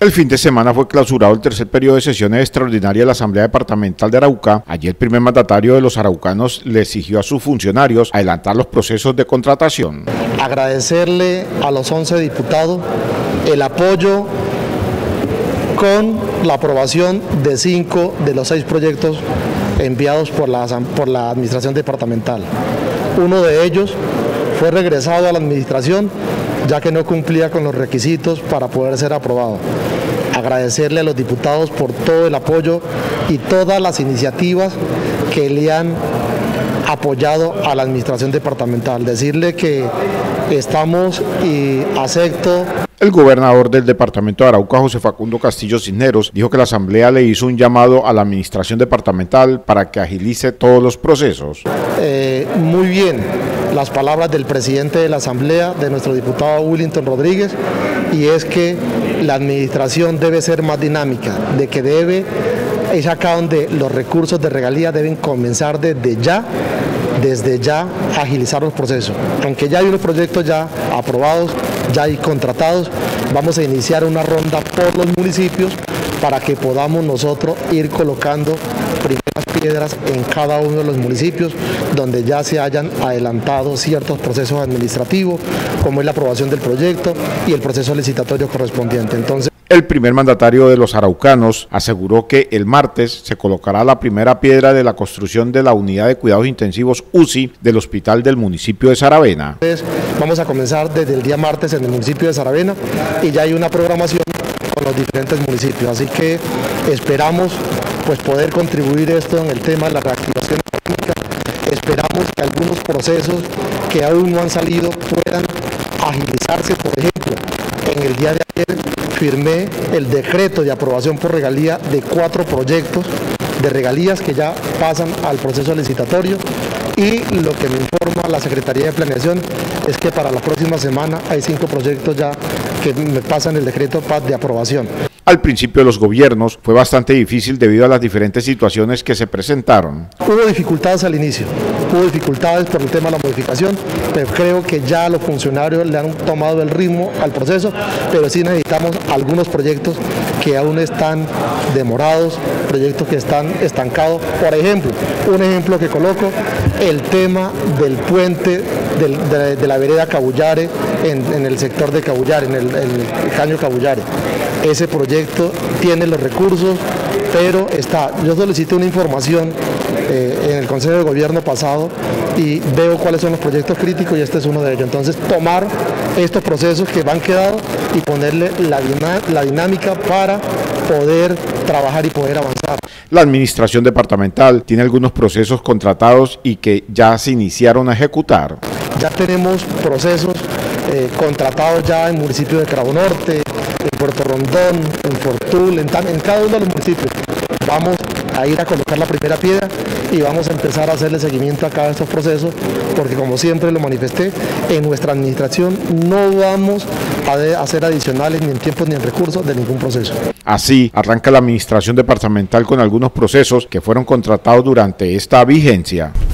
El fin de semana fue clausurado el tercer periodo de sesiones extraordinarias de la Asamblea Departamental de Arauca. Allí el primer mandatario de los araucanos le exigió a sus funcionarios adelantar los procesos de contratación. Agradecerle a los 11 diputados el apoyo con la aprobación de 5 de los 6 proyectos enviados por la Administración Departamental. Uno de ellos fue regresado a la Administración ya que no cumplía con los requisitos para poder ser aprobado. Agradecerle a los diputados por todo el apoyo y todas las iniciativas que le han apoyado a la Administración Departamental. Decirle que estamos y acepto. El gobernador del departamento de Arauca, José Facundo Castillo Cisneros, dijo que la Asamblea le hizo un llamado a la Administración Departamental para que agilice todos los procesos. Muy bien las palabras del presidente de la Asamblea, de nuestro diputado Willington Rodríguez, y es que la administración debe ser más dinámica, de que es acá donde los recursos de regalía deben comenzar desde ya agilizar los procesos. Aunque ya hay unos proyectos ya aprobados, ya hay contratados, vamos a iniciar una ronda por los municipios para que podamos nosotros ir colocando primeras piedras en cada uno de los municipios donde ya se hayan adelantado ciertos procesos administrativos, como es la aprobación del proyecto y el proceso licitatorio correspondiente. Entonces, el primer mandatario de los araucanos aseguró que el martes se colocará la primera piedra de la construcción de la unidad de cuidados intensivos UCI del hospital del municipio de Saravena. Vamos a comenzar desde el día martes en el municipio de Saravena y ya hay una programación con los diferentes municipios, así que esperamos poder contribuir esto en el tema de la reactivación económica. Esperamos que algunos procesos que aún no han salido puedan agilizarse. Por ejemplo, en el día de ayer firmé el decreto de aprobación por regalía de 4 proyectos de regalías que ya pasan al proceso licitatorio, y lo que me informa la Secretaría de Planeación es que para la próxima semana hay 5 proyectos ya que me pasan el decreto de aprobación. Al principio de los gobiernos fue bastante difícil debido a las diferentes situaciones que se presentaron. Hubo dificultades al inicio, hubo dificultades por el tema de la modificación, pero creo que ya los funcionarios le han tomado el ritmo al proceso, pero sí necesitamos algunos proyectos que aún están demorados, proyectos que están estancados. Por ejemplo, un ejemplo que coloco, el tema del puente de la vereda Cabullare en el sector de Cabullare, en el caño Cabullare. Ese proyecto tiene los recursos, pero yo solicité una información en el Consejo de Gobierno pasado y veo cuáles son los proyectos críticos y este es uno de ellos. Entonces, tomar estos procesos que van quedados y ponerle la dinámica para poder trabajar y poder avanzar. La administración departamental tiene algunos procesos contratados y que ya se iniciaron a ejecutar. Ya tenemos procesos contratados ya en municipios de Cravo Norte, en Puerto Rondón, en Fortul, en cada uno de los municipios. Vamos a ir a colocar la primera piedra y vamos a empezar a hacerle seguimiento a cada de estos procesos, porque como siempre lo manifesté, en nuestra administración no vamos a hacer adicionales ni en tiempo ni en recursos de ningún proceso. Así arranca la administración departamental con algunos procesos que fueron contratados durante esta vigencia.